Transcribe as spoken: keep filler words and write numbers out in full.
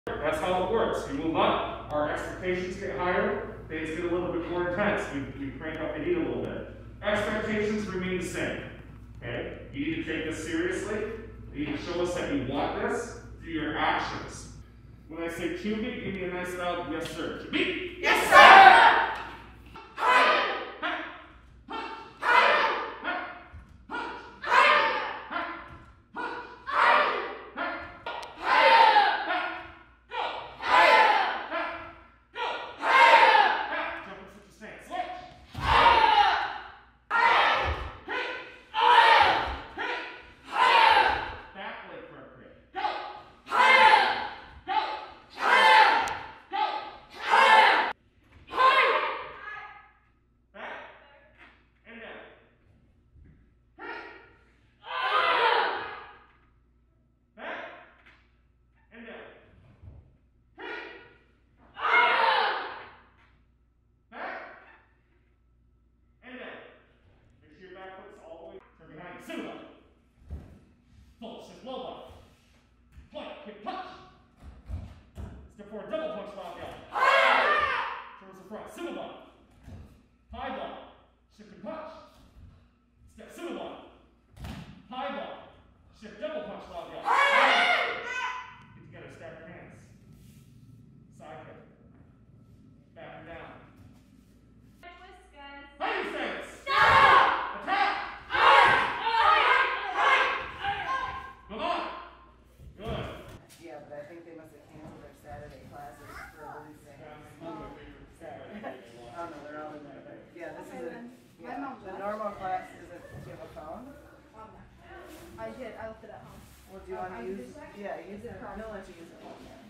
That's how it works. We move up, our expectations get higher, things get a little bit more intense. We, we crank up the heat a little bit. Expectations remain the same. Okay? You need to take this seriously. You need to show us that you want this through your actions. When I say cue me, give me a nice loud yes sir. Cue me. Yes sir! Silas. Full step low bar. Point, kick, punch. Step forward, double punch, loud yell. Towards the front, single bar. High bar. Shift and punch. Step single bar. High bar. Shift double punch, loud yell. Get together, stack your hands. Side kick. Back and down. Twist, guys. High stance. Oh no, they're all in there. But yeah, this is a, yeah, the normal class is a, do you have a phone? I did. I left it at home. Well, do you want to use, yeah, use it. They'll let you use it.